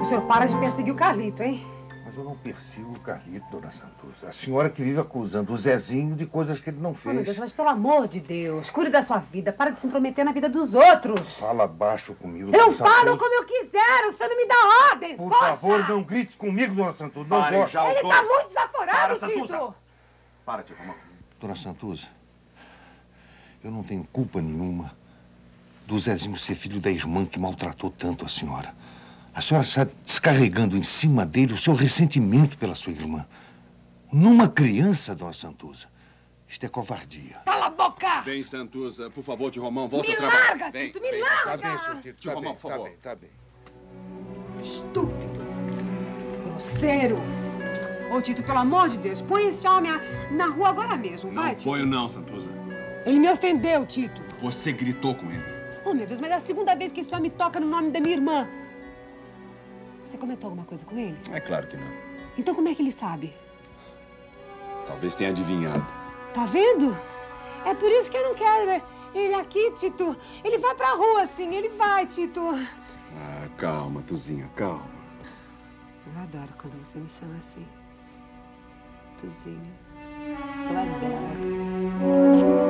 senhor para de perseguir o Carlito, hein? Mas eu não persigo o Carlito, dona Santuza. A senhora que vive acusando o Zezinho de coisas que ele não fez. Oh, meu Deus, mas pelo amor de Deus, cuide da sua vida. Para de se intrometer na vida dos outros. Fala baixo comigo, Eu dona falo Santuza. como eu quiser, o senhor não me dá ordens. Por poxa! favor, não grite comigo, dona Santuza. Não Parem gosto. já, Ele tá muito desaforado, Tito. Para, tio Romão. Dona Santuza, eu não tenho culpa nenhuma do Zezinho ser filho da irmã que maltratou tanto a senhora. A senhora está descarregando em cima dele o seu ressentimento pela sua irmã. Numa criança, dona Santuza, isto é covardia. Cala a boca! Vem, Santuza. Por favor, tio Romão, volta Me ao trabalho. larga, Vem, Tito, me vem. larga! Tá bem, senhor Tito. Tio Romão, por favor. Tá bem. Estúpido. Grosseiro. Ô, Tito, pelo amor de Deus, põe esse homem na rua agora mesmo, vai, Não Tito. ponho não, Santuza. Ele me ofendeu, Tito. Você gritou com ele. Oh, meu Deus, mas é a segunda vez que esse homem toca no nome da minha irmã. Você comentou alguma coisa com ele? É claro que não. Então como é que ele sabe? Talvez tenha adivinhado. Tá vendo? É por isso que eu não quero, né? Ele aqui, Tito. Ele vai pra rua, assim. Ele vai, Tito. Ah, calma, Tuzinha, calma. Eu adoro quando você me chama assim. Tuzinho. Eu adoro.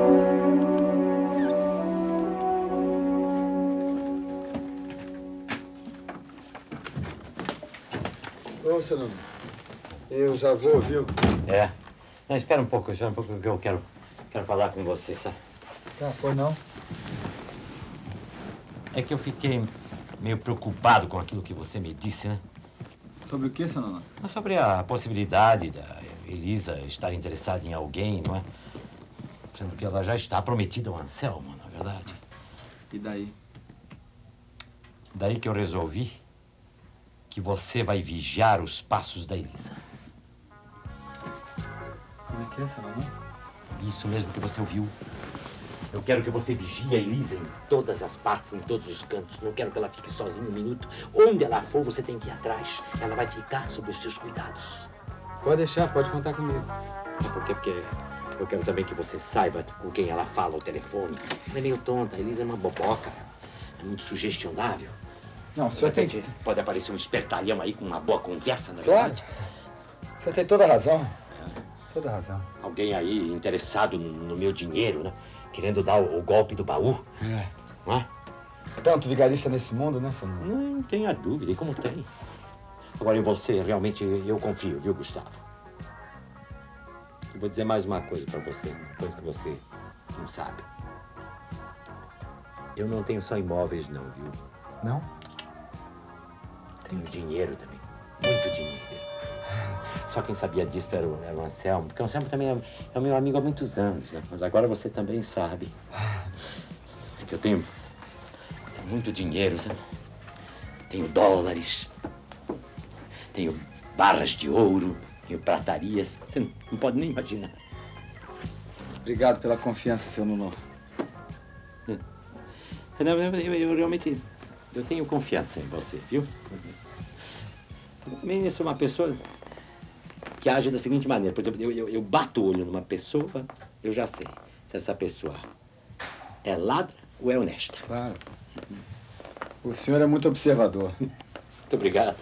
Ô, seu nome, eu já vou, viu? É. Não, espera um pouco que eu quero falar com você, sabe? Tá, pois não. É que eu fiquei meio preocupado com aquilo que você me disse, né? Sobre o que, seu nome? Mas sobre a possibilidade da Elisa estar interessada em alguém, não é? Sendo que ela já está prometida ao Anselmo, na verdade. E daí? Daí que eu resolvi que você vai vigiar os passos da Elisa. Como é que é, seu nome? Isso mesmo que você ouviu. Eu quero que você vigie a Elisa em todas as partes, em todos os cantos. Não quero que ela fique sozinha um minuto. Onde ela for, você tem que ir atrás. Ela vai ficar sob os seus cuidados. Pode deixar, pode contar comigo. Por quê? Porque eu quero também que você saiba com quem ela fala ao telefone. Ela é meio tonta. A Elisa é uma boboca. É muito sugestionável. Não, o senhor tem... Pode aparecer um espertalhão aí com uma boa conversa, na Claro. verdade. O senhor tem toda a razão. Toda a razão. Alguém aí interessado no meu dinheiro, né? Querendo dar o golpe do baú. É. Não é? Tanto vigarista nesse mundo, né, seu nome? Não tenha dúvida. E como tem? Agora, em você, realmente, eu confio, viu, Gustavo? Eu vou dizer mais uma coisa pra você. Uma coisa que você não sabe. Eu não tenho só imóveis, não, viu? Não? Tenho dinheiro também. Muito dinheiro. Só quem sabia disso era o Anselmo. Porque o Anselmo também é meu amigo há muitos anos, né? Mas agora você também sabe. Que eu tenho muito dinheiro, sabe? Tenho dólares. Tenho barras de ouro. Tenho pratarias. Você não pode nem imaginar. Obrigado pela confiança, seu Nuno. Não, eu realmente... Eu tenho confiança em você, viu? Também sou uma pessoa que age da seguinte maneira. Por exemplo, eu bato o olho numa pessoa, eu já sei se essa pessoa é ladra ou é honesta. Claro. O senhor é muito observador. Muito obrigado.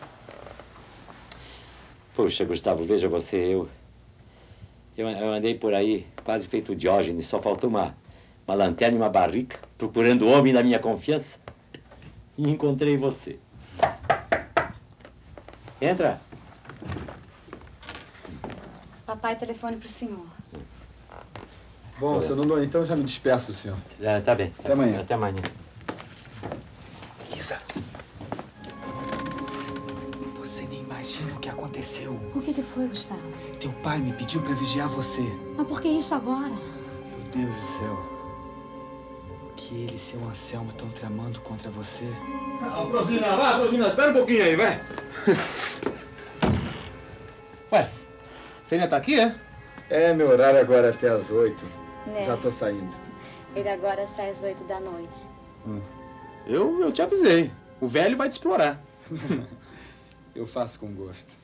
Poxa, Gustavo, veja você, eu andei por aí quase feito o Diógenes, só faltou uma lanterna e uma barrica, procurando o homem da minha confiança. E encontrei você. Entra. Papai, telefone pro senhor. Bom, seu Nuno, então eu já me despeço do senhor. Tá bem. Até amanhã. Até amanhã. Elisa. Você nem imagina o que aconteceu. O que foi, Gustavo? Teu pai me pediu pra vigiar você. Mas por que isso agora? Meu Deus do céu. O que ele e seu Anselmo estão tramando contra você? Frosina, espera um pouquinho aí, vai. Ué, você ainda tá aqui, é? É, meu horário agora é até às 8. Né? Já tô saindo. Ele agora sai às 8 da noite. Eu te avisei. O velho vai te explorar. Eu faço com gosto.